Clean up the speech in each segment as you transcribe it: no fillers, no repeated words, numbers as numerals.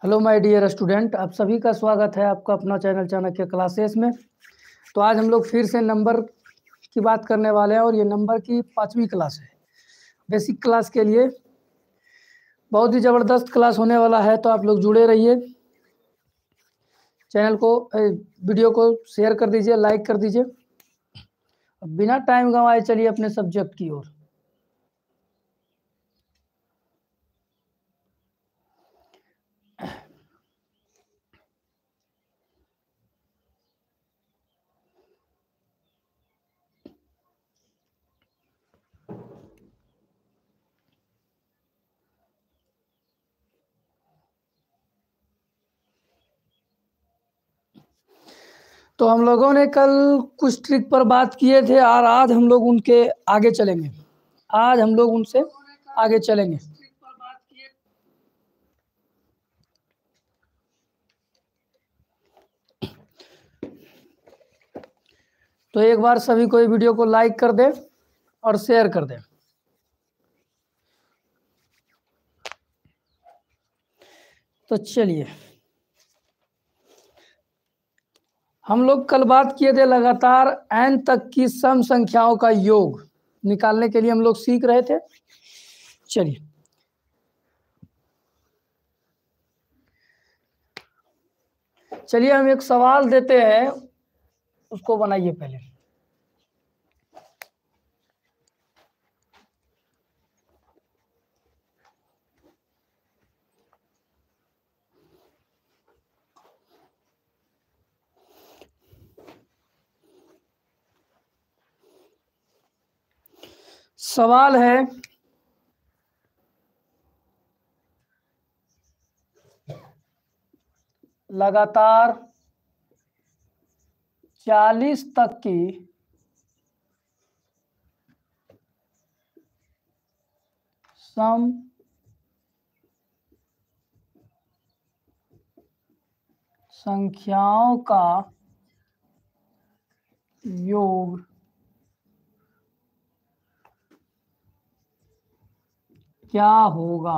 Hello my dear student, आप सभी का स्वागत है आपका अपना चैनल चाणक्य क्लासेस में। तो आज हम लोग फिर से नंबर की बात करने वाले हैं और ये नंबर की 5वीं क्लास है। बेसिक क्लास के लिए बहुत ही ज़बरदस्त क्लास होने वाला है, तो आप लोग जुड़े रहिए। चैनल को वीडियो को शेयर कर दीजिए, लाइक कर दीजिए। अब बिना टाइम गंवाए चलिए अपने सब्जेक्ट की ओर। तो हम लोगों ने कल कुछ ट्रिक पर बात किए थे और आज हम लोग उनके आगे चलेंगे। आज हम लोग उनसे आगे चलेंगे। तो एक बार सभी को वीडियो को लाइक कर दे और शेयर कर दे। तो चलिए, हम लोग कल बात किए थे लगातार n तक की सम संख्याओं का योग निकालने के लिए हम लोग सीख रहे थे। चलिए हम एक सवाल देते हैं, उसको बनाइए पहले। सवाल है, लगातार 40 तक की सम संख्याओं का योग क्या होगा।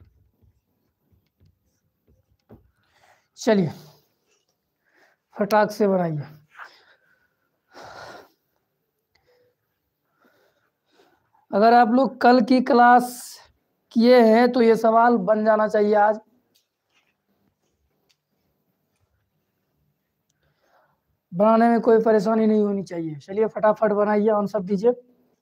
चलिए फटाक से बनाइए। अगर आप लोग कल की क्लास किए हैं तो ये सवाल बन जाना चाहिए आज। बनाने में कोई परेशानी नहीं होनी चाहिए। चलिए फटाफट बनाइए, आंसर दीजिए।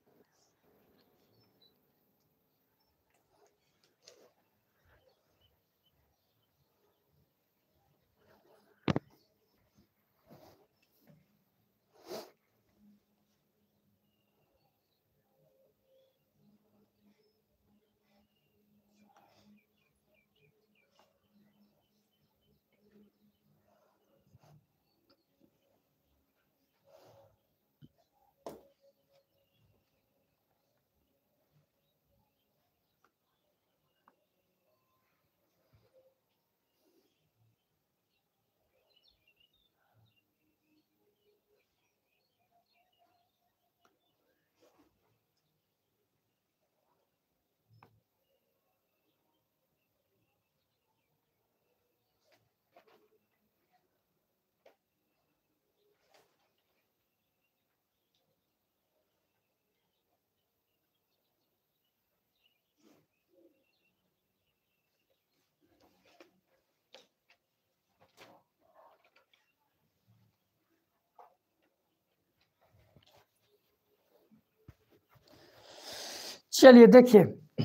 चलिए देखिए,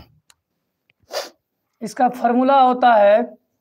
इसका फॉर्मूला होता है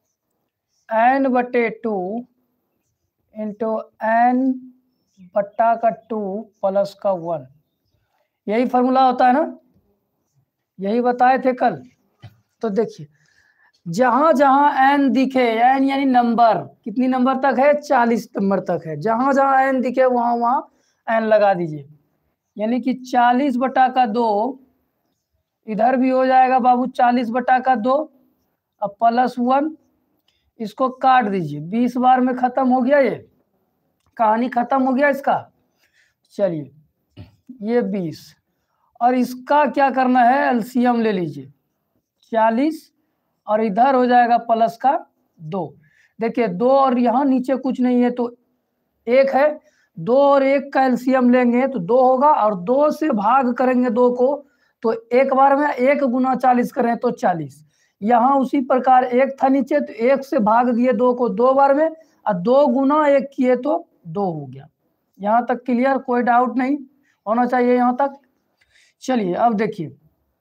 n/2 इंटू n बट्टा का 2 प्लस का 1। यही फॉर्मूला होता है ना, यही बताए थे कल। तो देखिए, जहां जहां n दिखे, n यानी नंबर, कितनी नंबर तक है, 40 नंबर तक है। जहां जहां n दिखे वहां वहां n लगा दीजिए। यानी कि 40/2 इधर भी हो जाएगा बाबू, 40/2 अब प्लस 1, इसको काट दीजिए। 20 बार में खत्म हो गया, ये कहानी खत्म हो गया इसका। चलिए ये 20 और इसका क्या करना है, एलसीएम ले लीजिए। 40 और इधर हो जाएगा प्लस का 2। देखिए 2 और यहाँ नीचे कुछ नहीं है तो 1 है, 2 और 1 का एलसीएम लेंगे तो 2 होगा, और 2 से भाग करेंगे 2 को तो एक बार में 1 गुना 40 करें तो 40। यहाँ उसी प्रकार 1 था नीचे तो 1 से भाग दिए 2 को 2 बार में, और 2 गुना 1 किए तो 2 हो गया। यहाँ तक क्लियर, कोई डाउट नहीं होना चाहिए यहाँ तक। चलिए अब देखिए,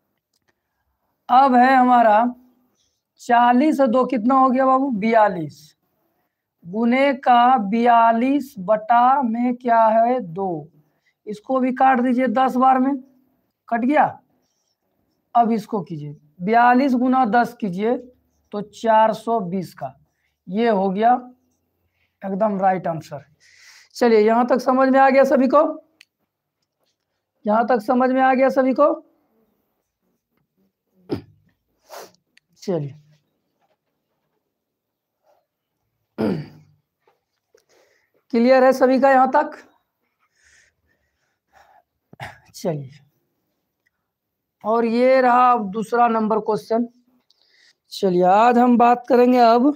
अब है हमारा 40 और 2 कितना हो गया बाबू, 42 गुने का 42 बटा में क्या है 2, इसको भी काट दीजिए 10 बार में, कट गया। अब इसको कीजिए 42 गुना 10 कीजिए तो 420 का, ये हो गया एकदम राइट आंसर। चलिए यहां तक समझ में आ गया सभी को, यहां तक समझ में आ गया सभी को। चलिए क्लियर है सभी का यहां तक। चलिए और ये रहा अब दूसरा नंबर क्वेश्चन। चलिए आज हम बात करेंगे अब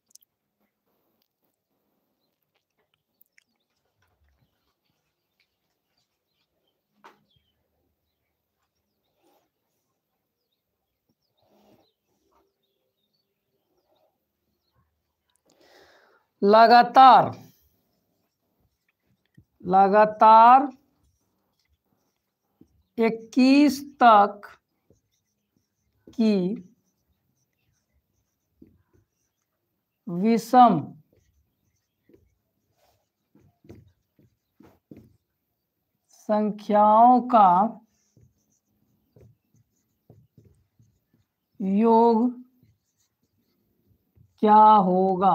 लगातार 21 तक की विषम संख्याओं का योग क्या होगा।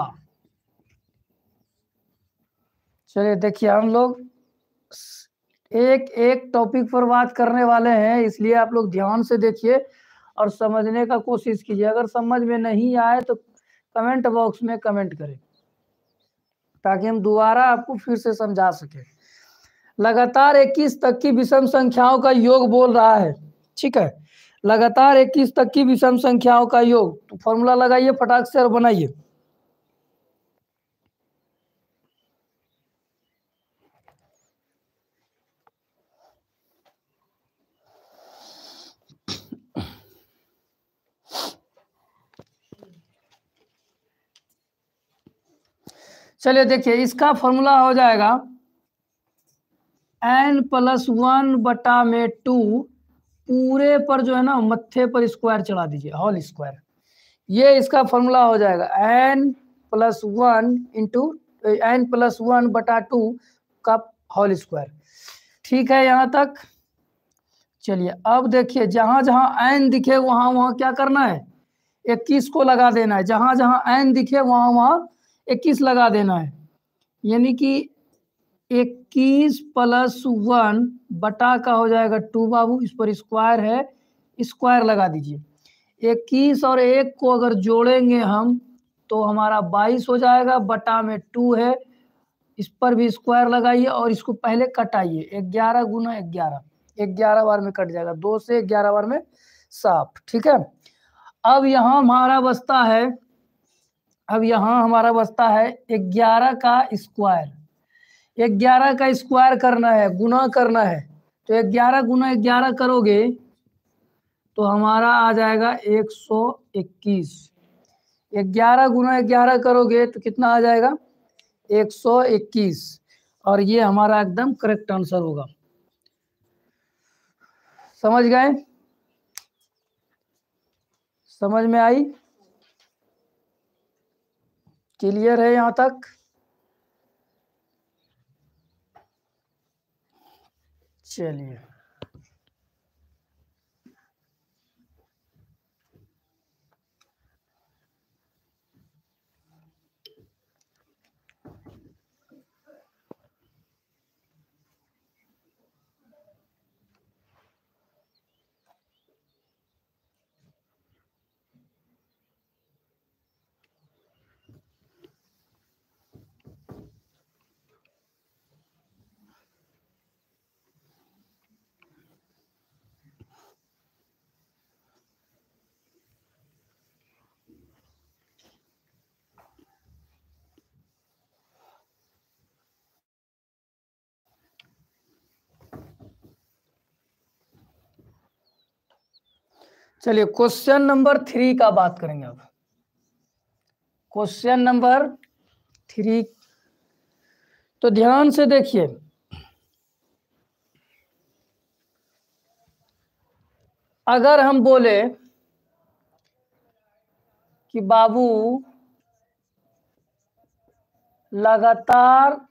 चलिए देखिए हम लोग एक एक टॉपिक पर बात करने वाले हैं, इसलिए आप लोग ध्यान से देखिए और समझने का कोशिश कीजिए। अगर समझ में नहीं आए तो कमेंट बॉक्स में कमेंट करें ताकि हम दोबारा आपको फिर से समझा सके। लगातार 21 तक की विषम संख्याओं का योग बोल रहा है, ठीक है। लगातार 21 तक की विषम संख्याओं का योग, तो फॉर्मूला लगाइए फटाक से और बनाइए। चलिए देखिए इसका फॉर्मूला हो जाएगा n+1 बटा में 2 पूरे पर जो है ना मत्थे पर स्क्वायर चढ़ा दीजिए, होल स्क्वायर। ये इसका फॉर्मूला हो जाएगा n+1 इंटू n+1 बटा 2 का होल स्क्वायर। ठीक है यहाँ तक। चलिए अब देखिए जहां जहां n दिखे वहां वहां क्या करना है, 21 को लगा देना है। जहां जहां n दिखे वहां वहां 21 लगा देना है, यानी कि 21+1 बटा का हो जाएगा 2 बाबू, इस पर स्क्वायर है, स्क्वायर लगा दीजिए। 21 और 1 को अगर जोड़ेंगे हम तो हमारा 22 हो जाएगा, बटा में 2 है, इस पर भी स्क्वायर लगाइए और इसको पहले कटाइए। 11 गुना 11, 11 बार में कट जाएगा, 2 से 11 बार में साफ, ठीक है। अब यहाँ हमारा बचता है, अब यहाँ हमारा बचता है 11 का स्क्वायर। 11 का स्क्वायर करना है, गुना करना है, तो 11 गुना 11 करोगे तो हमारा आ जाएगा 121। 11 गुना 11 करोगे तो कितना आ जाएगा 121, और ये हमारा एकदम करेक्ट आंसर होगा। समझ गए, समझ में आई, क्लियर है यहाँ तक। चलिए चलिए क्वेश्चन नंबर 3 का बात करेंगे अब। क्वेश्चन नंबर 3 तो ध्यान से देखिए, अगर हम बोले कि बाबू लगातार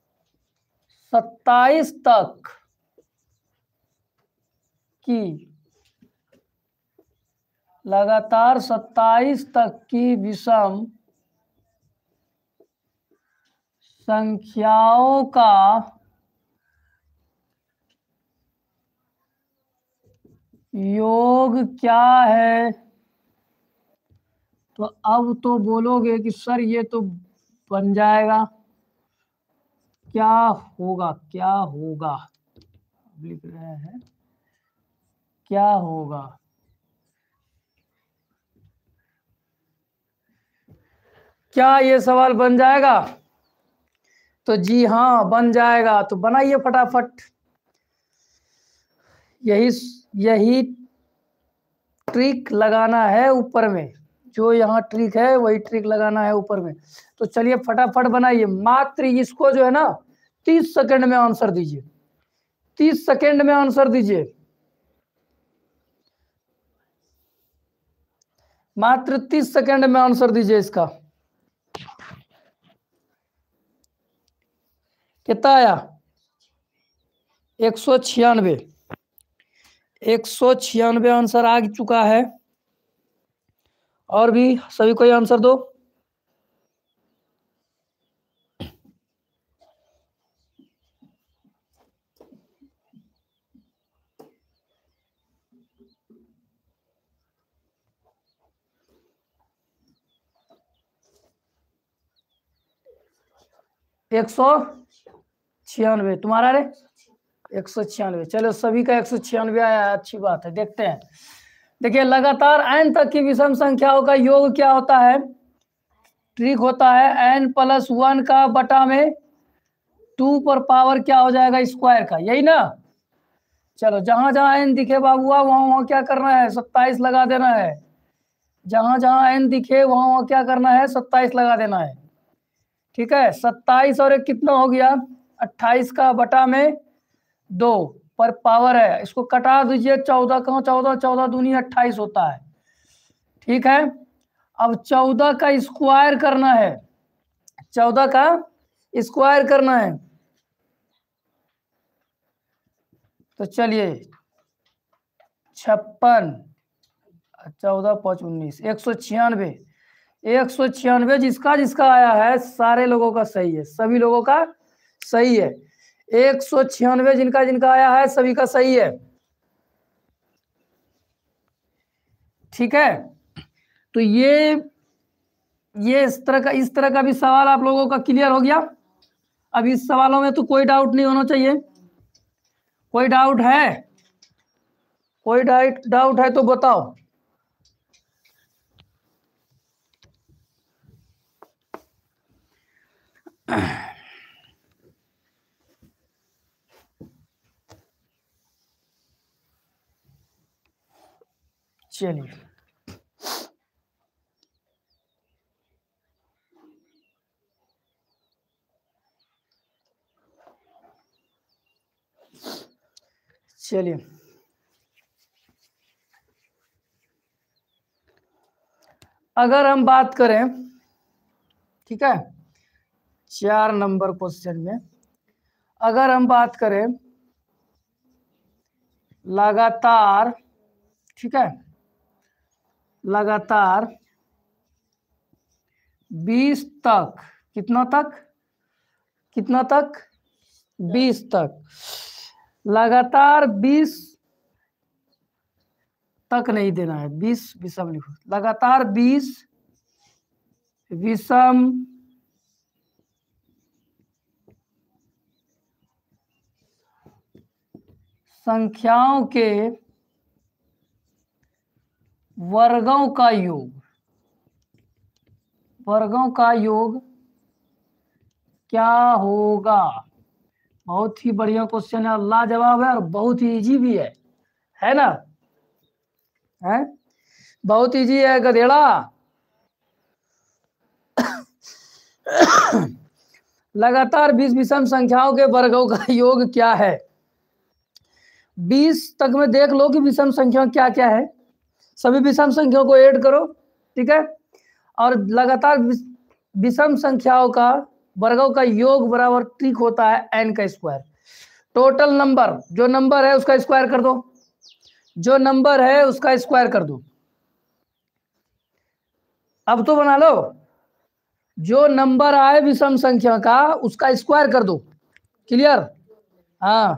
27 तक की विषम संख्याओं का योग क्या है, तो अब तो बोलोगे कि सर ये तो बन जाएगा, क्या होगा क्या होगा, लिख रहे हैं क्या होगा। क्या ये सवाल बन जाएगा? तो जी हाँ बन जाएगा। तो बनाइए फटाफट। यही ट्रिक लगाना है ऊपर में, जो यहाँ ट्रिक है वही ट्रिक लगाना है ऊपर में। तो चलिए फटाफट बनाइए। मात्र इसको जो है ना 30 सेकंड में आंसर दीजिए, 30 सेकंड में आंसर दीजिए, मात्र 30 सेकंड में आंसर दीजिए इसका। कितना आया? 196। 196 आंसर आ चुका है। और भी सभी कोई आंसर दो। एक 196 तुम्हारा रे 196। चलो सभी का 196 आया, अच्छी बात है। देखते हैं। देखिए लगातार n तक की विषम संख्याओं का योग क्या होता है? ट्रिक होता है n+1 का बटा में 2 पर पावर क्या हो जाएगा स्क्वायर का, यही ना। चलो जहां जहां n दिखे बाबुआ वहां वहां क्या करना है 27 लगा देना है। जहां जहां n दिखे वहां वहां क्या करना है 27 लगा देना है। ठीक है, 27 और एक कितना हो गया 28 का बटा में 2 पर पावर है। इसको कटा दीजिए, 14 कहाँ 14, 14 दूनी 28 होता है। ठीक है, अब 14 का स्क्वायर करना है, 14 का स्क्वायर करना है। तो चलिए 56, 14 5 19, 196। 196 जिसका जिसका आया है सारे लोगों का सही है, सभी लोगों का सही है। 196 जिनका जिनका आया है सभी का सही है। ठीक है, तो ये इस तरह का भी सवाल आप लोगों का क्लियर हो गया। अब इस सवालों में तो कोई डाउट नहीं होना चाहिए। कोई डाउट है? कोई डाउट है तो बताओ। चलिए चलिए अगर हम बात करें, ठीक है, 4 नंबर क्वेश्चन में अगर हम बात करें लगातार, ठीक है, लगातार 20 तक, कितना तक 20 तक, लगातार 20 तक नहीं देना है, 20 विषम लिखो, लगातार 20 विषम संख्याओं के वर्गों का योग क्या होगा। बहुत ही बढ़िया क्वेश्चन है, लाजवाब है और बहुत ही इजी भी है ना। है बहुत इजी है गधेड़ा। लगातार 20 विषम संख्याओं के वर्गों का योग क्या है? 20 तक में देख लो कि विषम संख्या क्या क्या है, सभी विषम संख्याओं को ऐड करो, ठीक है। और लगातार विषम संख्याओं का वर्गों का योग बराबर ठीक होता है n का स्क्वायर। टोटल नंबर, जो नंबर है उसका स्क्वायर कर दो, जो नंबर है उसका स्क्वायर कर दो। अब तो बना लो, जो नंबर आए विषम संख्या का उसका स्क्वायर कर दो। क्लियर? हाँ,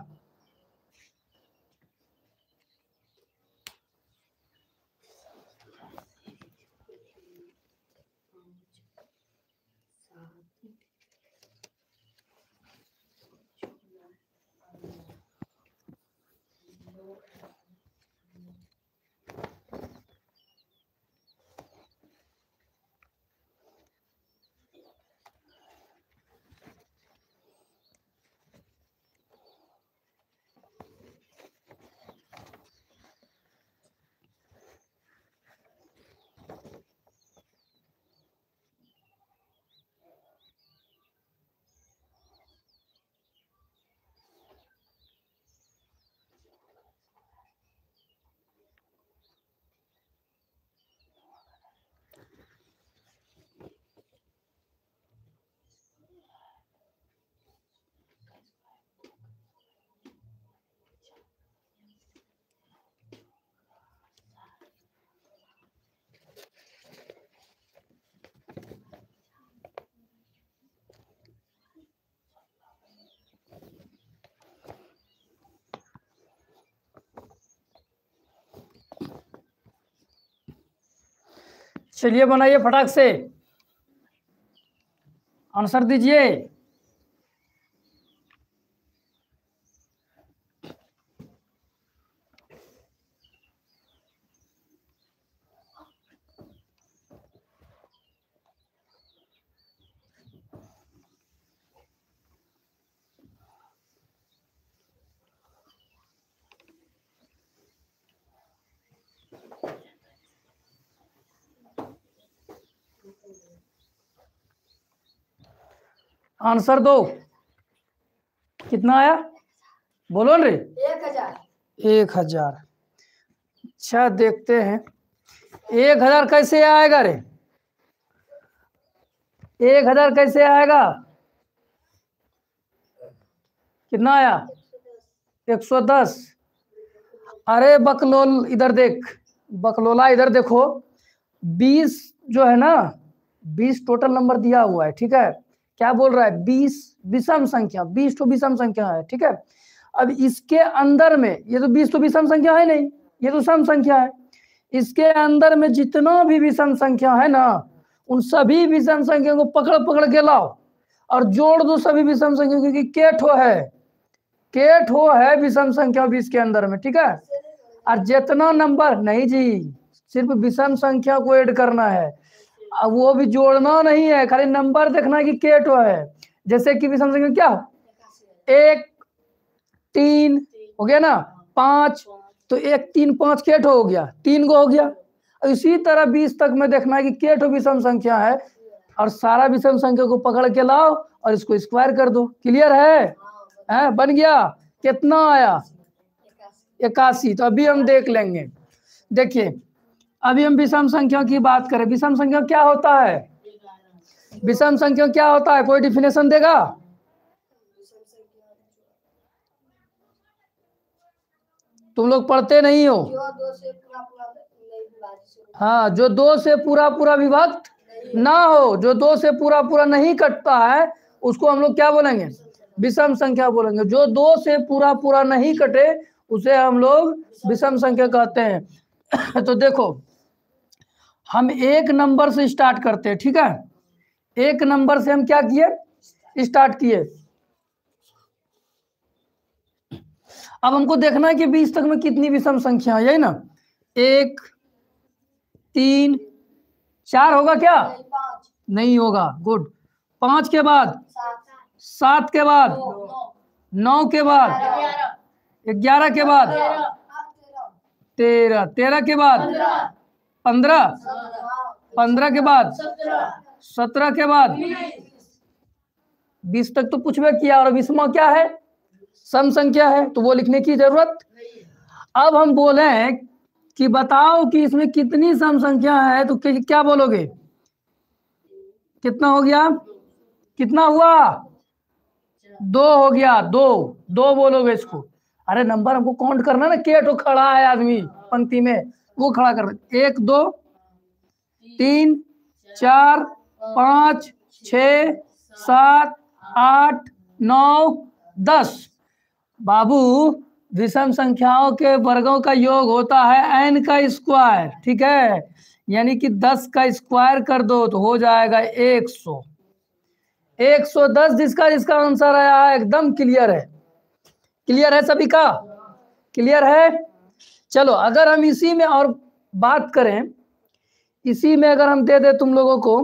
चलिए बनाइए फटाक से, आंसर दीजिए। आंसर दो, कितना आया बोलो न रे? 1000। अच्छा देखते हैं 1000 कैसे आएगा रे? 1000 कैसे आएगा? कितना आया? 110। अरे बकलोल इधर देख, बकलोला इधर देखो, 20 जो है ना, 20 टोटल नंबर दिया हुआ है, ठीक है। क्या बोल रहा है? 20 विषम संख्या, 20 तो विषम संख्या है, ठीक है। अब इसके अंदर में, ये तो 20 तो विषम संख्या है नहीं, ये तो सम संख्या है। इसके अंदर में जितना भी विषम संख्या है ना, उन सभी विषम संख्या को पकड़ पकड़ के लाओ और जोड़ दो सभी विषम संख्या, क्योंकि केठ हो है विषम संख्या 20 के अंदर में, ठीक है। और जितना नंबर, नहीं जी, सिर्फ विषम संख्या को ऐड करना है, अब वो भी जोड़ना नहीं है, खाली नंबर देखना है कि केठ है। जैसे कि विषम संख्या क्या, 1 3 हो गया ना, 5, तो 1 3 5 केठ हो गया, 3 को हो गया। इसी तरह 20 तक में देखना है कि केठ विषम संख्या है, और सारा विषम संख्या को पकड़ के लाओ और इसको स्क्वायर कर दो। क्लियर है? बन गया। कितना आया? 81। तो अभी हम देख लेंगे। देखिए अभी हम विषम संख्या की बात करें। विषम संख्या क्या होता है? विषम संख्या क्या होता है? कोई डिफिनेशन देगा? तुम लोग पढ़ते नहीं हो। हाँ, जो 2 से पूरा पूरा विभक्त ना हो, जो 2 से पूरा पूरा नहीं कटता है, उसको हम लोग क्या बोलेंगे? विषम संख्या बोलेंगे। जो 2 से पूरा पूरा नहीं कटे उसे हम लोग विषम संख्या कहते हैं। तो देखो हम एक नंबर से स्टार्ट करते हैं, ठीक है। एक नंबर से हम क्या किए? स्टार्ट किए। अब हमको देखना है कि 20 तक में कितनी विषम संख्या है, यही ना। 1 3 4 होगा क्या? नहीं होगा। गुड। 5 के बाद 7 के बाद 9 के बाद 11 के बाद 13 के बाद 15, 15 के बाद 17 के बाद 20 तक तो पूछबे किया, और 20वां क्या है? सम संख्या है, तो वो लिखने की जरूरत। अब हम बोले कि बताओ कि इसमें कितनी सम संख्या है, तो क्या बोलोगे? कितना हो गया? कितना हुआ? 2 हो गया। 2 बोलोगे इसको। अरे नंबर हमको काउंट करना ना, के तो खड़ा है आदमी पंक्ति में, वो खड़ा करना। 1 2 3 4 5 6 7 8 9 10। बाबू, विषम संख्याओं के वर्गों का योग होता है n का स्क्वायर, ठीक है? यानी कि 10 का स्क्वायर कर दो तो हो जाएगा 100। 110 जिसका आंसर आया है, एकदम क्लियर है। क्लियर है सभी का? क्लियर है? चलो, अगर हम इसी में और बात करें, इसी में अगर हम दे दे तुम लोगों को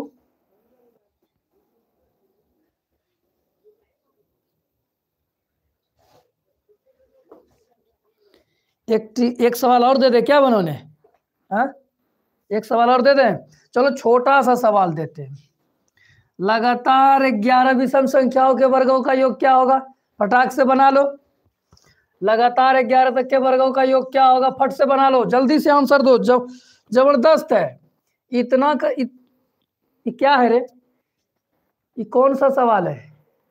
एक सवाल और दे दे, क्या बनोने? हाँ, एक सवाल और दे दें। चलो छोटा सा सवाल देते हैं। लगातार 11 विषम संख्याओं के वर्गों का योग क्या होगा? फटाक से बना लो। लगातार 11 तक के वर्गों का योग क्या होगा? फट से बना लो, जल्दी से आंसर दो। जबरदस्त है। इतना का ये क्या है रे? ये कौन सा सवाल है?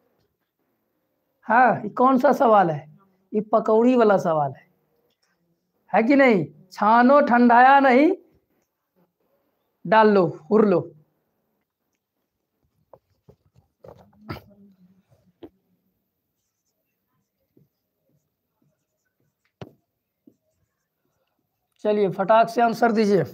हाँ, ये कौन सा सवाल है? ये पकौड़ी वाला सवाल है कि नहीं? छानो ठंडाया नहीं, डाल लो, उड़ लो। चलिए फटाक से आंसर दीजिए।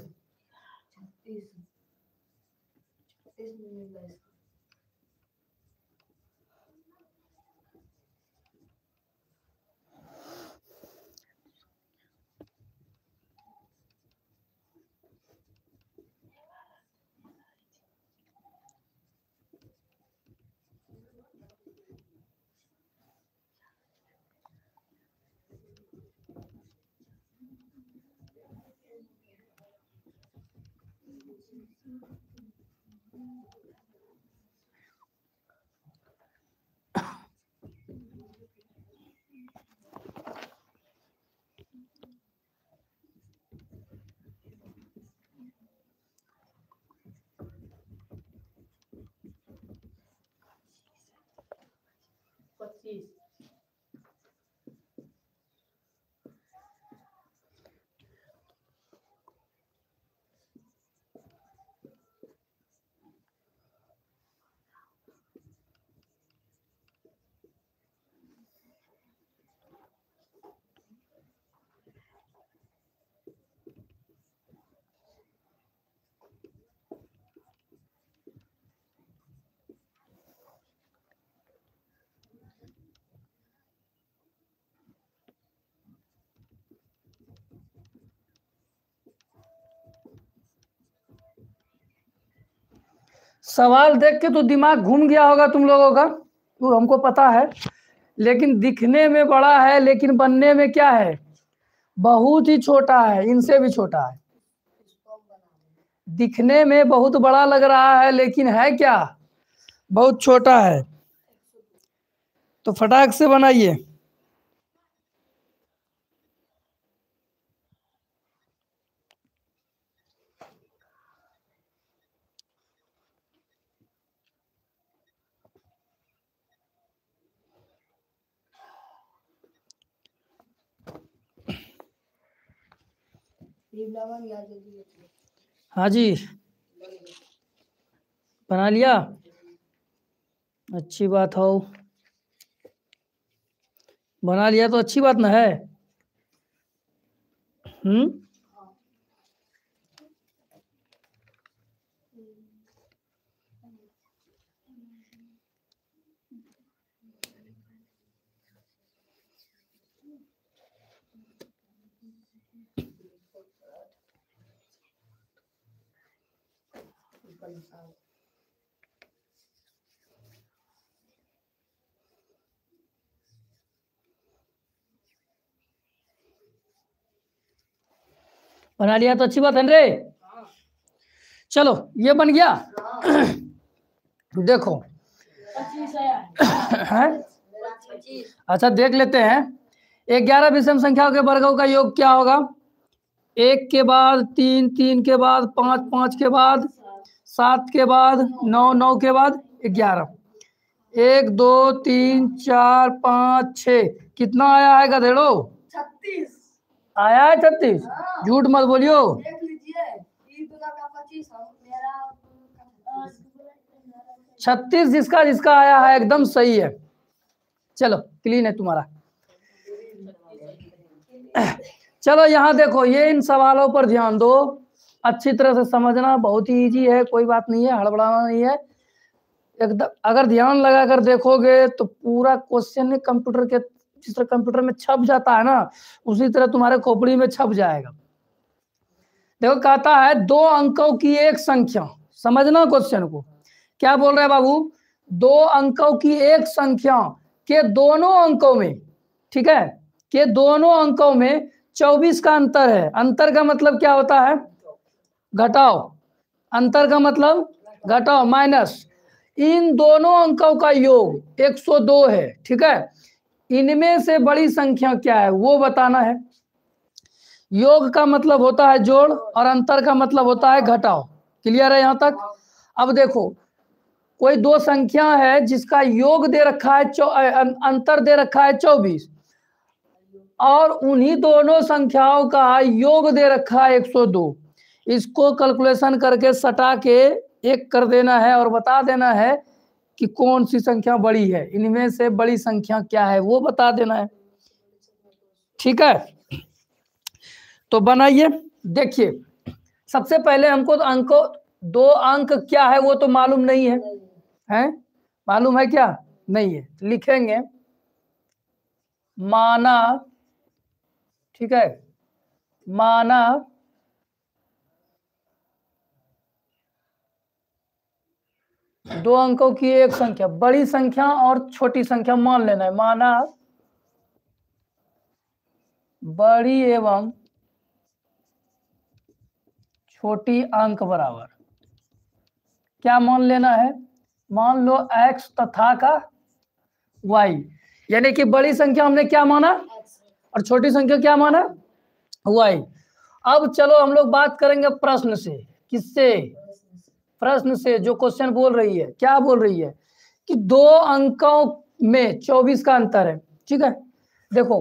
सवाल देख के तो दिमाग घूम गया होगा तुम लोगों का, तो हमको पता है। लेकिन दिखने में बड़ा है, लेकिन बनने में क्या है? बहुत ही छोटा है, इनसे भी छोटा है। दिखने में बहुत बड़ा लग रहा है, लेकिन है क्या? बहुत छोटा है। तो फटाक से बनाइए। हाँ जी, बना लिया? अच्छी बात हो, बना लिया तो अच्छी बात ना है। बना लिया तो अच्छी बात है रे। चलो ये बन गया। देखो है, अच्छा देख लेते हैं। 11 विषम संख्याओं के वर्गों का योग क्या होगा? 1 के बाद 3, 3 के बाद 5, 5 के बाद 7 के बाद 9, 9 के बाद 11। 1 2 3 4 5 6, कितना आया है गधेड़ो? 36 आया है। 36 झूठ मत बोलियो। 36 जिसका जिसका आया है एकदम सही है। चलो क्लीन है तुम्हारा। चलो यहाँ देखो, ये इन सवालों पर ध्यान दो, अच्छी तरह से समझना, बहुत ही इजी है, कोई बात नहीं है, हड़बड़ाना नहीं है एकदम। अगर ध्यान लगा कर देखोगे तो पूरा क्वेश्चन कंप्यूटर के, जिस तरह कंप्यूटर में छप जाता है ना, उसी तरह तुम्हारे खोपड़ी में छप जाएगा। देखो कहता है 2 अंकों की एक संख्या, समझना क्वेश्चन को, क्या बोल रहे हैं बाबू? 2 अंकों की एक संख्या के दोनों अंकों में, ठीक है, के दोनों अंकों में 24 का अंतर है। अंतर का मतलब क्या होता है? घटाओ। अंतर का मतलब घटाओ, माइनस। इन दोनों अंकों का योग 102 है, ठीक है। इनमें से बड़ी संख्या क्या है वो बताना है। योग का मतलब होता है जोड़ और अंतर का मतलब होता है घटाओ। क्लियर है यहाँ तक? अब देखो, कोई 2 संख्या है जिसका योग दे रखा है अंतर दे रखा है 24, और उन्हीं दोनों संख्याओं का योग दे रखा है 102। इसको कैलकुलेशन करके सटा के एक कर देना है और बता देना है कि कौन सी संख्या बड़ी है, इनमें से बड़ी संख्या क्या है वो बता देना है, ठीक है। तो बनाइए, देखिए सबसे पहले हमको तो अंकों, 2 अंक क्या है वो तो मालूम नहीं है, हैं? मालूम है क्या? नहीं है। लिखेंगे माना, ठीक है, माना 2 अंकों की एक संख्या, बड़ी संख्या और छोटी संख्या मान लेना है। माना बड़ी एवं छोटी अंक बराबर, क्या मान लेना है? मान लो x तथा का y, यानी कि बड़ी संख्या हमने क्या माना और छोटी संख्या क्या माना? y। अब चलो हम लोग बात करेंगे प्रश्न से। किससे? प्रश्न से। जो क्वेश्चन बोल रही है, क्या बोल रही है कि 2 अंकों में 24 का अंतर है, ठीक है। देखो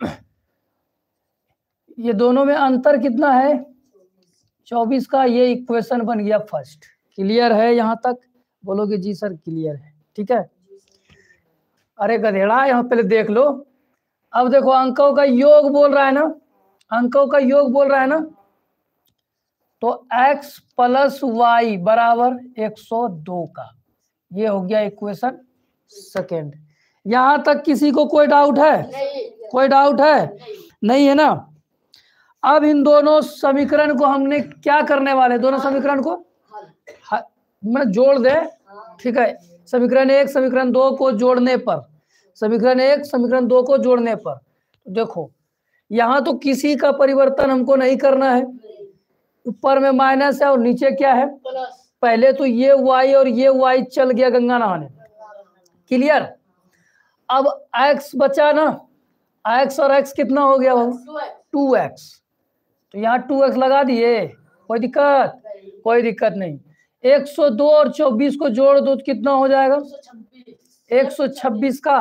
ये दोनों में अंतर कितना है? 24 का। ये इक्वेशन बन गया फर्स्ट। क्लियर है यहाँ तक? बोलोगे जी सर क्लियर है, ठीक है। अरे गधेड़ा यहाँ पहले देख लो। अब देखो अंकों का योग बोल रहा है ना, अंकों का योग बोल रहा है ना, तो x प्लस वाई बराबर 102 का, ये हो गया इक्वेशन सेकेंड। यहां तक किसी को कोई डाउट है? कोई डाउट है? नहीं है ना। अब इन दोनों समीकरण को हमने क्या करने वाले, दोनों समीकरण को मैं जोड़ दे, ठीक है। समीकरण 1 समीकरण 2 को जोड़ने पर, समीकरण 1 समीकरण 2 को जोड़ने पर देखो यहाँ तो किसी का परिवर्तन हमको नहीं करना है। ऊपर में माइनस है और नीचे क्या है? पहले तो ये y और ये y चल गया गंगा नहाने। क्लियर? अब x बचा ना, x और x कितना हो गया बाबू? 2x। तो यहाँ 2x लगा दिए, कोई दिक्कत? कोई दिक्कत नहीं। 102 और 24 को जोड़ दो तो कितना हो जाएगा? 126 का।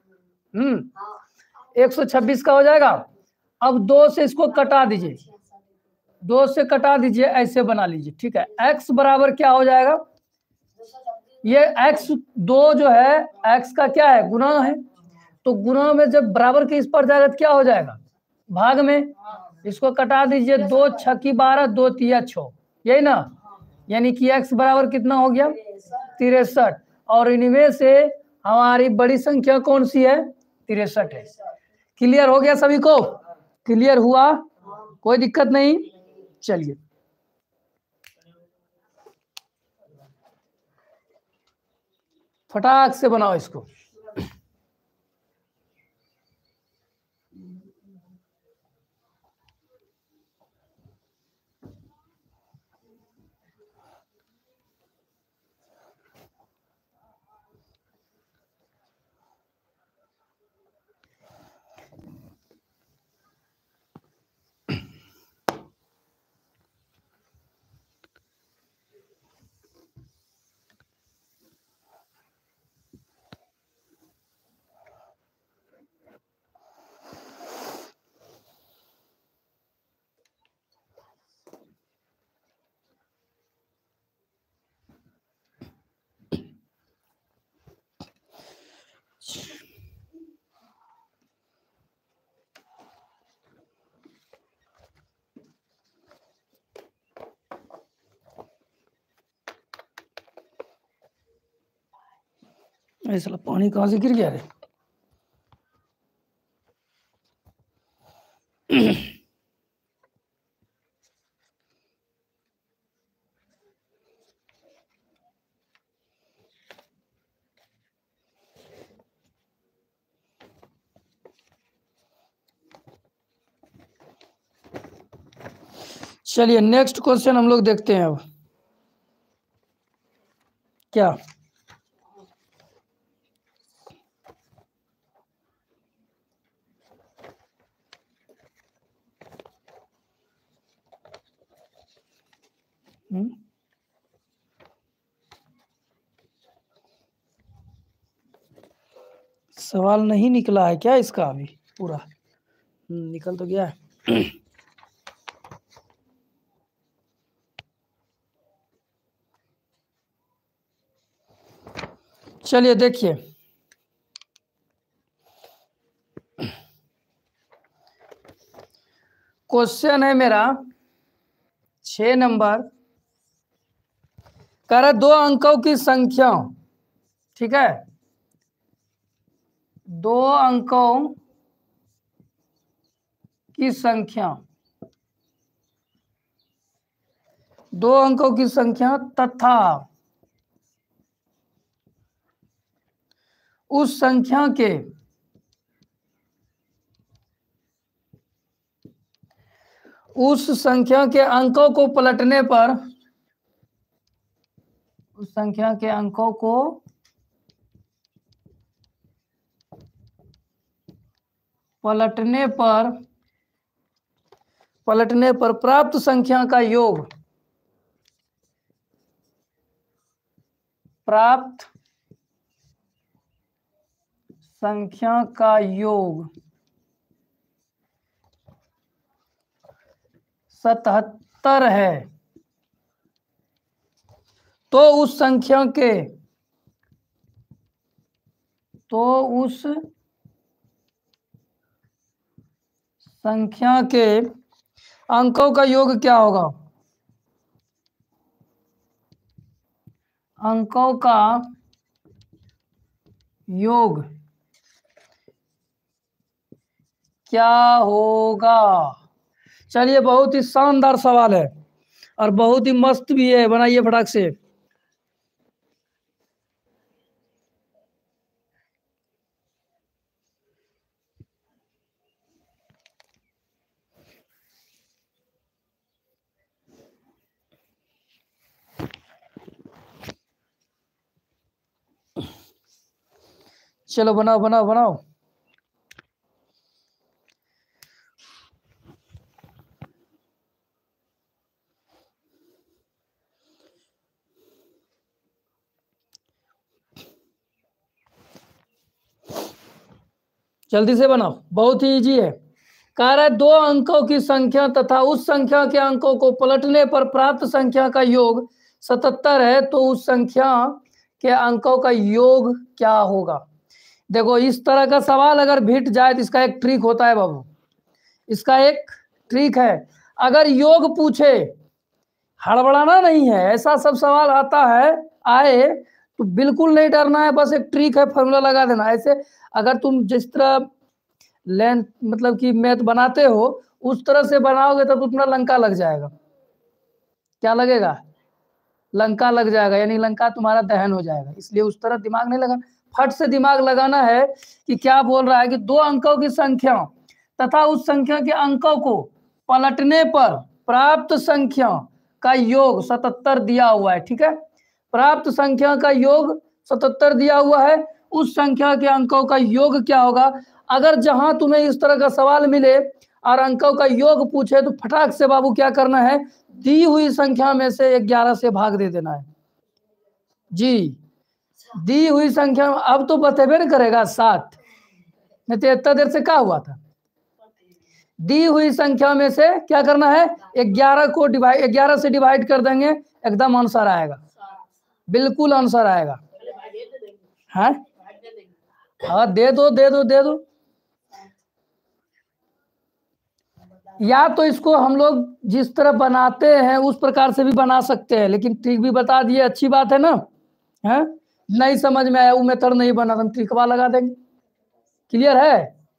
126 का हो जाएगा। अब 2 से इसको कटा दीजिए, 2 से कटा दीजिए, ऐसे बना लीजिए, ठीक है। x बराबर क्या हो जाएगा? ये x2 जो है, x का क्या है? गुना है। तो गुना में जब बराबर के इस पर जाएगा तो क्या हो जाएगा? भाग में। इसको कटा दीजिए, 2 6 12, 2 3 6, यही ना। यानी कि x बराबर कितना हो गया? 63। और इनमें से हमारी बड़ी संख्या कौन सी है? 63 है। क्लियर हो गया सभी को? क्लियर हुआ? कोई दिक्कत नहीं? चलिए फटाक से बनाओ इसको। ऐसा पानी कहाँ से गिर गया रे? चलिए नेक्स्ट क्वेश्चन हम लोग देखते हैं अब क्या। सवाल नहीं निकला है क्या इसका अभी पूरा? निकल तो गया है। चलिए देखिए, क्वेश्चन है मेरा 6 नंबर, कह रहा 2 अंकों की संख्या, ठीक है, 2 अंकों की संख्या, 2 अंकों की संख्या तथा उस संख्या के अंकों को पलटने पर, उस संख्या के अंकों को पलटने पर प्राप्त संख्या का योग, प्राप्त संख्या का योग 77 है, तो उस संख्या के अंकों का योग क्या होगा? अंकों का योग क्या होगा? चलिए, बहुत ही शानदार सवाल है और बहुत ही मस्त भी है, बनाइए फटाक से। चलो बनाओ बनाओ बनाओ। जल्दी से बनाओ, बहुत ही इजी है। कह रहा है 2 अंकों की संख्या तथा उस संख्या के अंकों को पलटने पर प्राप्त संख्या का योग 77 है, तो उस संख्या के अंकों का योग क्या होगा? देखो, इस तरह का सवाल अगर भिट जाए तो इसका एक ट्रिक होता है बाबू, इसका एक ट्रिक है। अगर योग पूछे, हड़बड़ाना नहीं है, ऐसा सब सवाल आता है, आए तो बिल्कुल नहीं डरना है, बस एक ट्रिक है, फॉर्मूला लगा देना। ऐसे अगर तुम जिस तरह लेंथ मतलब कि मैथ बनाते हो उस तरह से बनाओगे तो तुम्हारा लंका लग जाएगा। क्या लगेगा? लंका लग जाएगा, यानी लंका तुम्हारा दहन हो जाएगा। इसलिए उस तरह दिमाग नहीं लगाना, फट से दिमाग लगाना है कि क्या बोल रहा है कि 2 अंकों की संख्या तथा उस संख्या के अंकों को पलटने पर प्राप्त संख्या का योग 77 दिया हुआ है, ठीक है। प्राप्त संख्या का योग 77 दिया हुआ है, उस संख्या के अंकों का योग क्या होगा? अगर जहां तुम्हें इस तरह का सवाल मिले और अंकों का योग पूछे तो फटाक से बाबू क्या करना है, दी हुई संख्या में से 11 से भाग दे देना है जी। दी हुई संख्या अब तो बतेबे नहीं करेगा 7, नहीं तो इतना देर से क्या हुआ था। दी हुई संख्या में से क्या करना है, 11 से डिवाइड कर देंगे, एकदम आंसर आएगा, बिल्कुल आंसर आएगा। हाँ हाँ, दे दो। या तो इसको हम लोग जिस तरह बनाते हैं उस प्रकार से भी बना सकते हैं, लेकिन ट्रिक भी बता दिए, अच्छी बात है ना। है नहीं समझ में आया, वो मेथड नहीं बना, हम ट्रिकवा लगा देंगे। क्लियर है?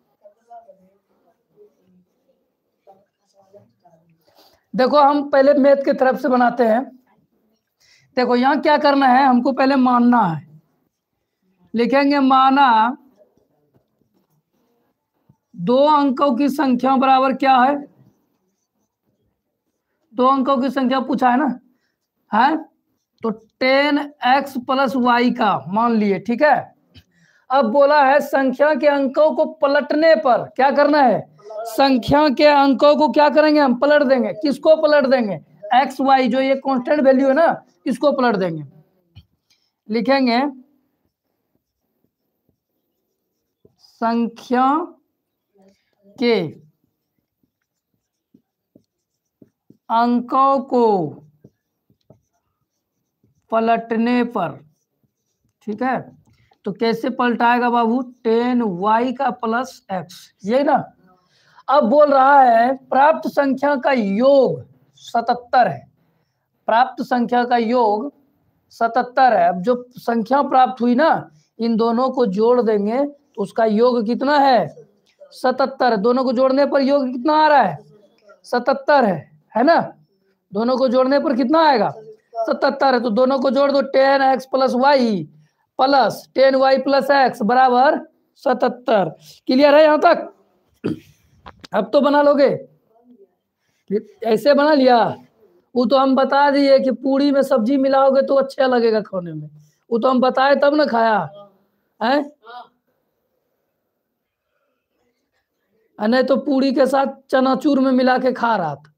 देखो हम पहले मैथ की तरफ से बनाते हैं। देखो यहाँ क्या करना है, हमको पहले मानना है। लिखेंगे माना 2 अंकों की संख्या बराबर क्या है, 2 अंकों की संख्या पूछा है ना, है तो 10x प्लस वाई का मान लिए, ठीक है। अब बोला है संख्या के अंकों को पलटने पर क्या करना है, संख्या के अंकों को क्या करेंगे हम, पलट देंगे। किसको पलट देंगे, एक्स वाई, जो ये कांस्टेंट वैल्यू है ना, इसको पलट देंगे। लिखेंगे संख्या के अंकों को पलटने पर, ठीक है। तो कैसे पलटाएगा बाबू, 10y का प्लस x, ये ना। अब बोल रहा है प्राप्त संख्या का योग 77 है, प्राप्त संख्या का योग 77 है। अब जो संख्या प्राप्त हुई ना, इन दोनों को जोड़ देंगे तो उसका योग कितना है, 77। दोनों को जोड़ने पर योग कितना आ रहा है, 77 है ना। दोनों को जोड़ने पर कितना आएगा, 77 है। तो दोनों को जोड़ दो, 10x plus y plus 10y plus x बराबर 77। क्लियर है यहाँ तक? अब तो बना लोगे, ऐसे बना लिया। वो तो हम बता दिए कि पूरी में सब्जी मिलाओगे तो अच्छा लगेगा खाने में, वो तो हम बताए तब ना खाया है। नहीं तो पूरी के साथ चनाचूर में मिला के खा रहा था।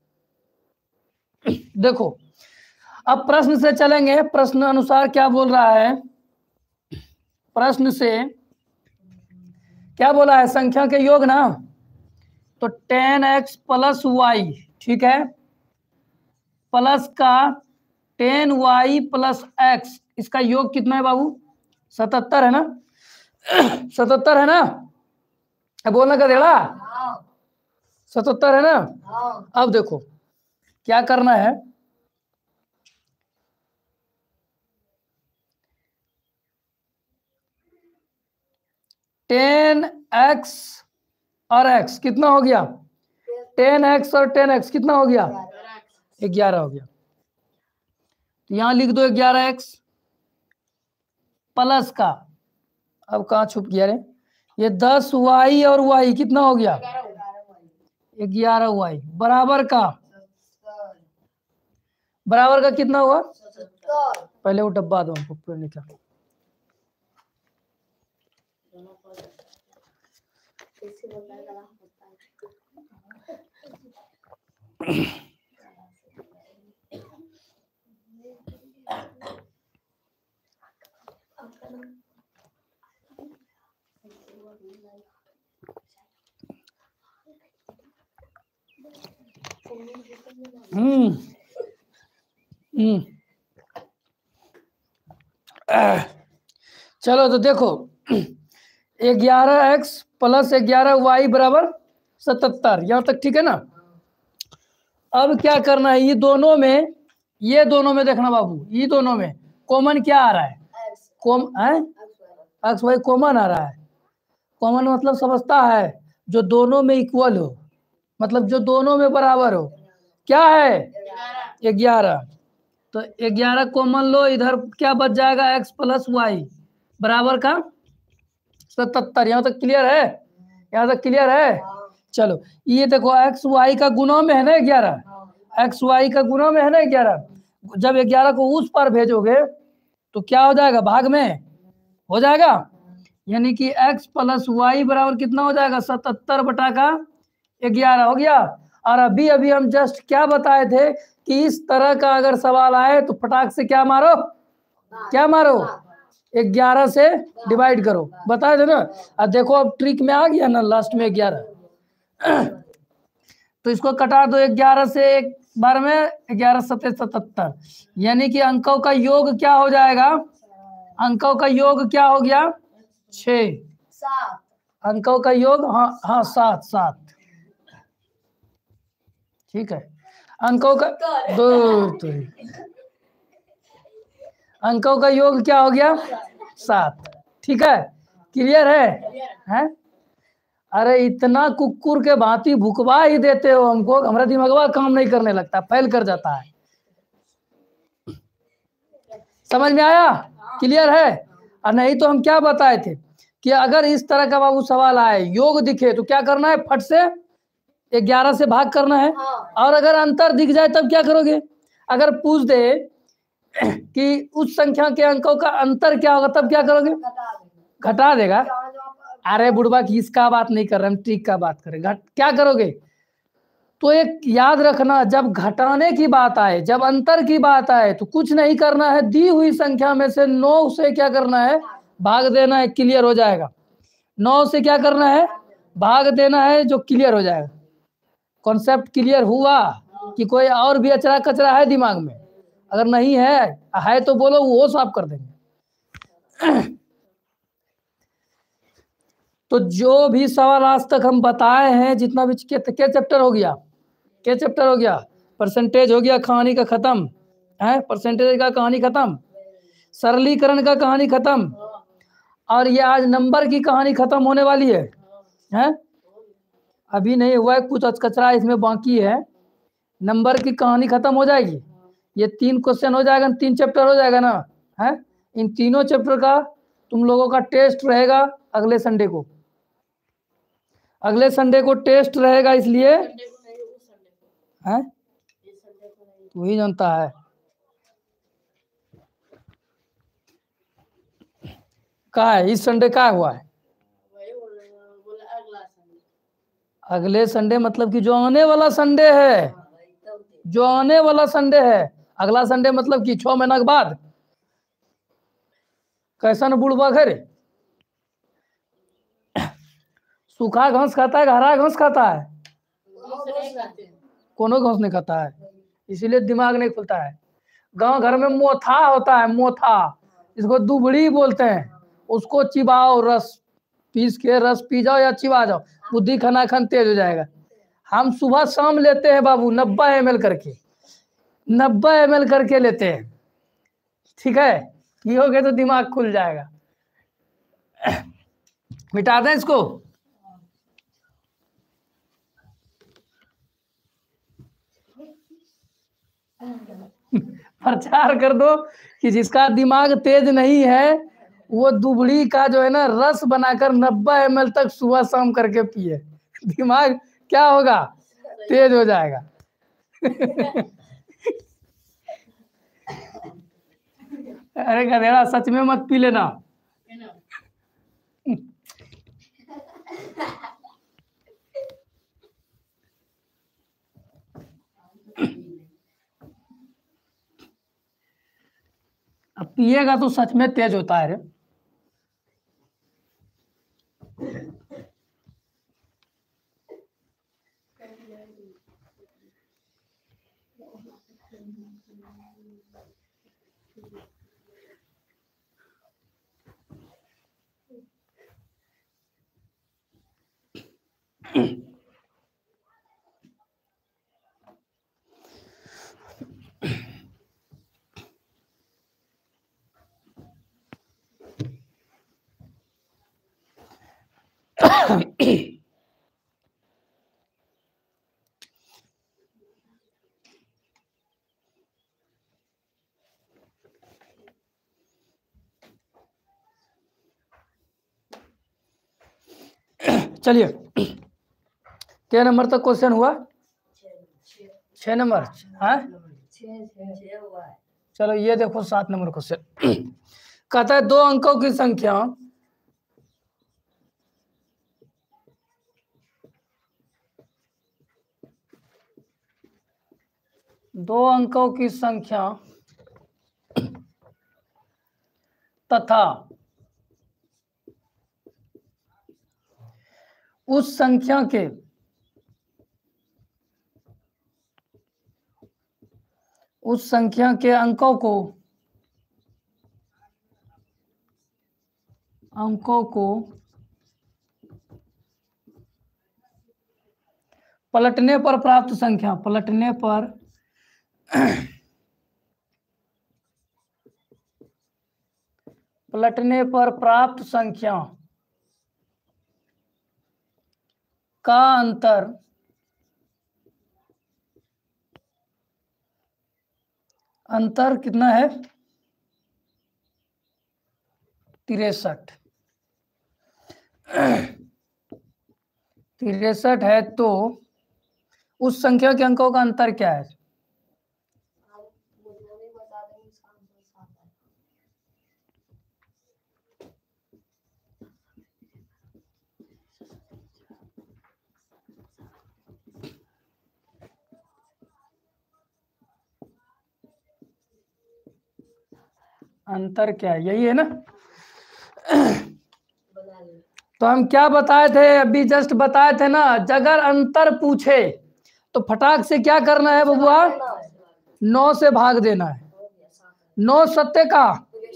देखो अब प्रश्न से चलेंगे, प्रश्न अनुसार क्या बोल रहा है, प्रश्न से क्या बोला है, संख्या के योग ना, तो 10x प्लस वाई, ठीक है, प्लस का 10y प्लस x, इसका योग कितना है बाबू, 77 है ना, 77 है ना, बोलना का देड़ा, 77 है ना। अब देखो क्या करना है, टेन एक्स और x कितना हो गया, 10x और 10x कितना हो गया, 11 हो गया। तो यहां लिख दो 11x प्लस का, अब कहाँ छुप गया रे, ये 10y और y कितना हो गया, 11y बराबर का, बराबर का कितना हुआ, पहले वो डब्बा दो हमको पूरा निकला। चलो तो देखो 11x प्लस 11y बराबर 77, यहां तक ठीक है ना। अब क्या करना है, ये दोनों में देखना बाबू, ये दोनों में कॉमन क्या आ रहा है, एक्स वाई कॉमन आ रहा है। कॉमन मतलब समझता है जो दोनों में इक्वल हो, मतलब जो दोनों में बराबर हो, क्या है 11। तो 11 कॉमन लो, इधर क्या बच जाएगा, x प्लस वाई बराबर का 77। यहाँ तक क्लियर है, यहाँ तक क्लियर है। चलो ये देखो एक्स वाई का गुना में है ना 11, एक्स वाई का गुना में है ना 11। जब 11 को उस पर भेजोगे तो क्या हो जाएगा, भाग में हो जाएगा, यानी कि x प्लस वाई बराबर कितना हो जाएगा, 77 बटा का 11 हो गया। और अभी हम जस्ट क्या बताए थे कि इस तरह का अगर सवाल आए तो फटाक से क्या मारो, क्या मारो, 11 से डिवाइड करो, बताए थे ना। अब देखो अब ट्रिक में आ गया ना, लास्ट में 11 तो इसको कटा दो 11 से एक बार में, 11 सत्ते 77, यानी कि अंकों का योग क्या हो जाएगा, अंकों का योग क्या हो गया, 6 अंकों का योग, हाँ 7 ठीक है। अंकों का दो, अंकों का योग क्या हो गया 7। ठीक है, क्लियर है? अरे इतना कुकुर के भांति भुकवा ही देते हो हमको, हमारा दिमागवा काम नहीं करने लगता, फेल कर जाता है। समझ में आया? क्लियर है? और नहीं तो हम क्या बताए थे कि अगर इस तरह का बाबू सवाल आए, योग दिखे तो क्या करना है, फट से 11 से भाग करना है। और अगर अंतर दिख जाए तब क्या करोगे? अगर पूछ दे कि उस संख्या के अंकों का अंतर क्या होगा, तब क्या करोगे? घटा देगा। अरे बुढ़वा की इसका बात नहीं कर रहे हम, ट्रिक का बात करें। क्या करोगे? तो एक याद रखना, जब घटाने की बात आए, जब अंतर की बात आए, तो कुछ नहीं करना है, दी हुई संख्या में से 9 से क्या करना है, भाग देना है, क्लियर हो जाएगा। 9 से क्या करना है, भाग देना है, जो क्लियर हो जाएगा। कॉन्सेप्ट क्लियर हुआ कि कोई और भी अचरा कचरा है दिमाग में? अगर नहीं है तो बोलो, वो साफ कर देंगे। तो जो भी सवाल आज तक हम बताए हैं, जितना भी क्या चैप्टर हो गया, क्या चैप्टर हो गया? परसेंटेज हो गया, कहानी का खत्म है, परसेंटेज का कहानी खत्म, सरलीकरण का कहानी खत्म, और ये आज नंबर की कहानी खत्म होने वाली है? अभी नहीं हुआ है, कुछ अचकचरा इसमें बाकी है। नंबर की कहानी खत्म हो जाएगी, ये 3 क्वेश्चन हो जाएगा, 3 चैप्टर हो जाएगा ना है। इन तीनों चैप्टर का तुम लोगों का टेस्ट रहेगा अगले संडे को। अगले संडे को टेस्ट रहेगा, इसलिए है तू ही जानता है। क्या है इस संडे, क्या हुआ है? अगले संडे मतलब कि जो आने वाला संडे है, जो आने वाला संडे है। अगला संडे मतलब कि 6 महीना के बाद। कैसा न बुढ़वा घर, सूखा घास खाता है, हरा घास खाता है? कोनो घास नहीं खाता है, इसीलिए दिमाग नहीं खुलता है। गांव घर में मोथा होता है, मोथा, इसको दुबड़ी बोलते हैं। उसको चिबाओ, रस पीस के रस पी जाओ या चिबा जाओ, बुद्धि खनाखन तेज हो जाएगा। हम सुबह शाम लेते हैं बाबू 90 ml करके, 90 ml करके लेते हैं। ठीक है, पियोगे तो दिमाग खुल जाएगा। मिटा दें इसको? प्रचार कर दो कि जिसका दिमाग तेज नहीं है, वो दुबड़ी का जो है ना रस बनाकर 90 ml तक सुबह शाम करके पिए, दिमाग क्या होगा, तेज हो जाएगा। अरे गधेड़ा, सच में मत पी लेना। अब पिएगा तो सच में तेज होता है रे। चलिए, क्या नंबर तक क्वेश्चन हुआ? 6 नंबर। हाँ, चलो ये देखो 7 नंबर क्वेश्चन। कहता है 2 अंकों की संख्या तथा उस संख्या के अंकों को पलटने पर प्राप्त संख्या, पलटने पर पलटने पर प्राप्त संख्या का अंतर कितना है? 63। 63 है तो उस संख्या के अंकों का अंतर क्या है? अंतर क्या है? यही है ना। तो हम क्या बताए थे अभी, जस्ट बताए थे ना, अगर अंतर पूछे तो फटाक से क्या करना है बबुआ? 9 से भाग देना है। 9 सत्ते का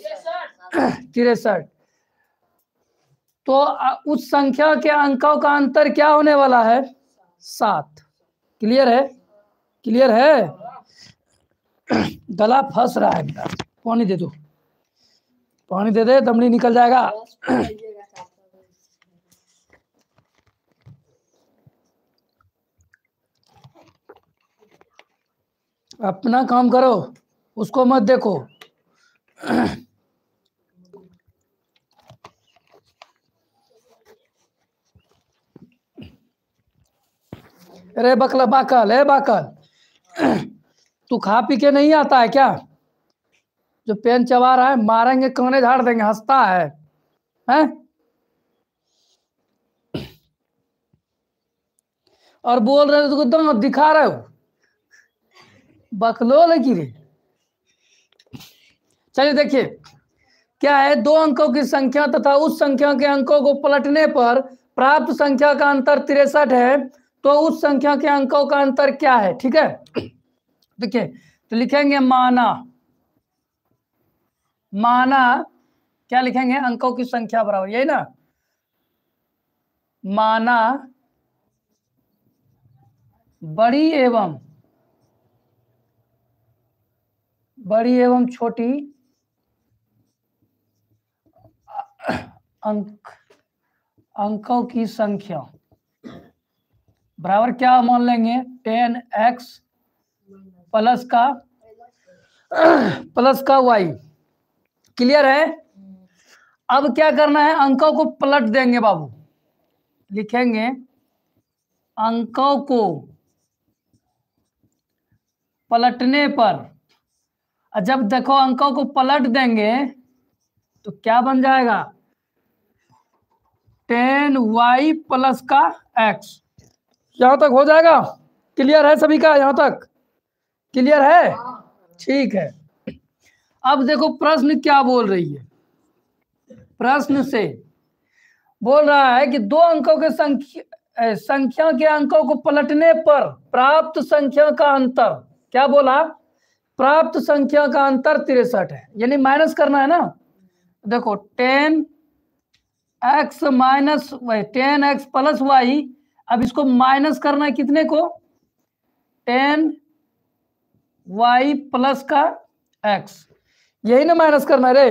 63। तो उस संख्या के अंकों का अंतर क्या होने वाला है? 7। क्लियर है? क्लियर है? गला फंस रहा है मेरा, पानी दे दो, पानी दे दे, दमड़ी निकल जाएगा। अपना काम करो, उसको मत देखो। अरे बकला बाकल है बाकल, तू खा पी के नहीं आता है क्या? जो पेन चबा रहा है, मारेंगे, कोने झाड़ देंगे, हंसता है हैं? और बोल रहे हो तो दिखा रहे हो, बकलो लगी रे। चलिए देखिए क्या है, 2 अंकों की संख्या तथा उस संख्या के अंकों को पलटने पर प्राप्त संख्या का अंतर 63 है, तो उस संख्या के अंकों का अंतर क्या है? ठीक है, देखिए तो लिखेंगे माना, माना क्या लिखेंगे? अंकों की संख्या बराबर, यही ना, माना बड़ी एवं छोटी अंकों की संख्या बराबर क्या मान लेंगे? 10x प्लस का y। क्लियर है? अब क्या करना है? अंकों को पलट देंगे बाबू, लिखेंगे अंकों को पलटने पर, जब देखो अंकों को पलट देंगे तो क्या बन जाएगा? 10y प्लस का x। यहां तक हो जाएगा? क्लियर है सभी का? यहां तक क्लियर है? ठीक है। अब देखो प्रश्न क्या बोल रही है। प्रश्न से बोल रहा है कि 2 अंकों के संख्या के अंकों को पलटने पर प्राप्त संख्या का अंतर, क्या बोला? प्राप्त संख्या का अंतर 63 है, यानी माइनस करना है ना। देखो 10x minus Y, 10x plus Y, अब इसको माइनस करना है कितने को? 10y प्लस का x, यही ना माइनस करना है रे।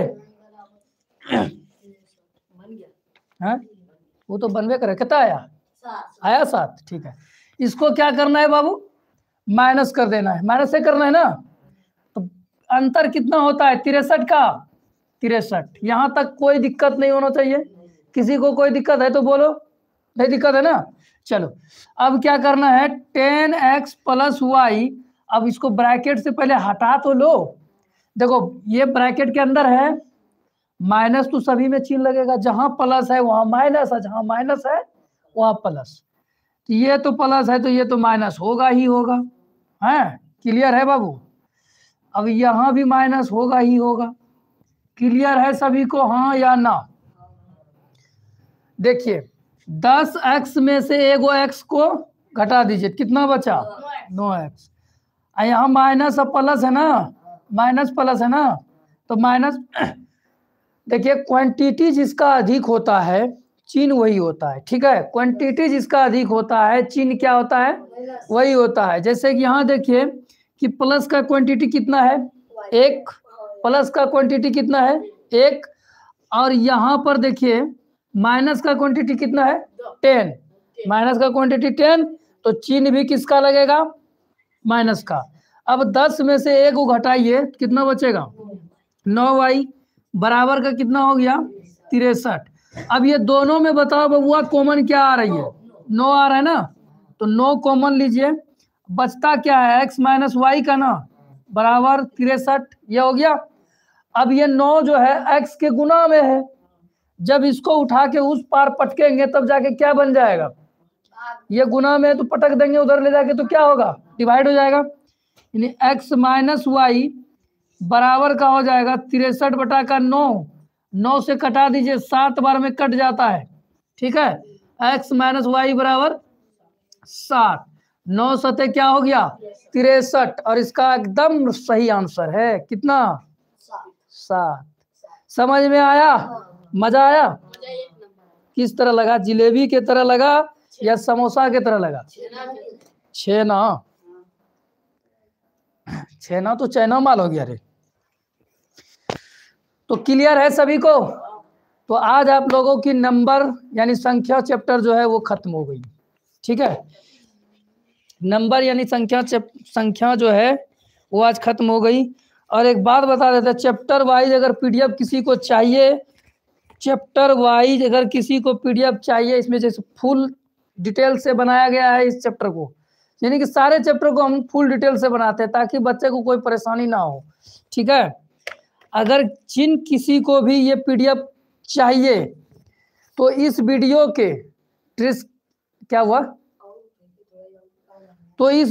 हाँ वो तो बनवे करे, कितना आया? आया 7। ठीक है, इसको क्या करना है बाबू? माइनस कर देना है, माइनस से करना है ना। तो अंतर कितना होता है? 63 का 63। यहां तक कोई दिक्कत नहीं होना चाहिए। किसी को कोई दिक्कत है तो बोलो, नहीं दिक्कत है ना। चलो अब क्या करना है? 10x प्लस वाई, अब इसको ब्रैकेट से पहले हटा तो लो। देखो ये ब्रैकेट के अंदर है, माइनस तो सभी में चिन्ह लगेगा, जहां प्लस है वहां माइनस है, जहां माइनस है वहां प्लस। तो ये तो प्लस है तो ये तो माइनस होगा ही होगा, है? क्लियर है बाबू? अब यहां भी माइनस होगा ही होगा। क्लियर है सभी को, हाँ या ना? देखिए 10x में से एगो x को घटा दीजिए, कितना बचा? 9x। यहाँ माइनस और प्लस है ना, माइनस प्लस है ना, तो माइनस। देखिए क्वांटिटी जिसका अधिक होता है चिन्ह वही होता है, ठीक है? क्वांटिटी जिसका अधिक होता है चिन्ह क्या होता है? वही होता है। जैसे कि यहाँ देखिए कि प्लस का क्वांटिटी कितना है? 1, प्लस का क्वांटिटी कितना है? 1, और यहाँ पर देखिए माइनस का क्वांटिटी कितना है 10, माइनस का क्वांटिटी 10, तो चिन्ह भी किसका लगेगा माइनस का। अब 10 में से 1 को घटाइए, कितना बचेगा 9y बराबर का कितना हो गया 63। अब ये दोनों में बताओ बबुआ कॉमन क्या आ रही है 9 आ रहा है ना, तो 9 कॉमन लीजिए, बचता क्या है x माइनस वाई का ना बराबर 63, ये हो गया। अब ये 9 जो है x के गुना में है, जब इसको उठा के उस पार पटकेंगे तब जाके क्या बन जाएगा, ये गुना में है तो पटक देंगे उधर ले जाके तो क्या होगा डिवाइड हो जाएगा, यानी x माइनस वाई बराबर का हो जाएगा 63 बटा का 9, 9 से कटा दीजिए 7 बार में कट जाता है, ठीक है। x माइनस वाई बराबर 7, 9 सते क्या हो गया 63, और इसका एकदम सही आंसर है कितना 7। समझ में आया, मजा आया, किस तरह लगा, जिलेबी के तरह लगा या समोसा के तरह लगा, छेना, छेना तो चैना माल हो गया रे। तो क्लियर है सभी को, तो आज आप लोगों की नंबर यानी संख्या चैप्टर जो है वो खत्म हो गई, ठीक है। नंबर यानी संख्या जो है वो आज खत्म हो गई। और एक बात बता देते हैं, चैप्टर वाइज अगर पीडीएफ किसी को चाहिए, चैप्टर वाइज अगर किसी को पीडीएफ चाहिए, इसमें जैसे फुल डिटेल से बनाया गया है इस चैप्टर को, यानी कि सारे चैप्टर को हम फुल डिटेल से बनाते हैं ताकि बच्चे को कोई परेशानी ना हो, ठीक है। अगर जिन किसी को भी ये पीडीएफ चाहिए तो इस वीडियो के क्या हुआ, तो इस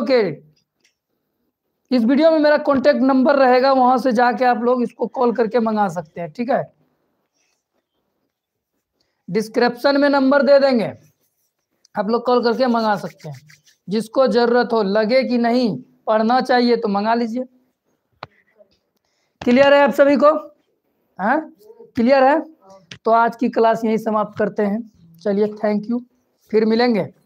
वीडियो में मेरा कॉन्टेक्ट नंबर रहेगा, वहां से जाके आप लोग इसको कॉल करके मंगा सकते हैं, ठीक है। डिस्क्रिप्शन में नंबर दे देंगे, आप लोग कॉल करके मंगा सकते हैं, जिसको जरूरत हो, लगे कि नहीं पढ़ना चाहिए तो मंगा लीजिए। क्लियर है आप सभी को, हाँ क्लियर है। तो आज की क्लास यहीं समाप्त करते हैं, चलिए थैंक यू, फिर मिलेंगे।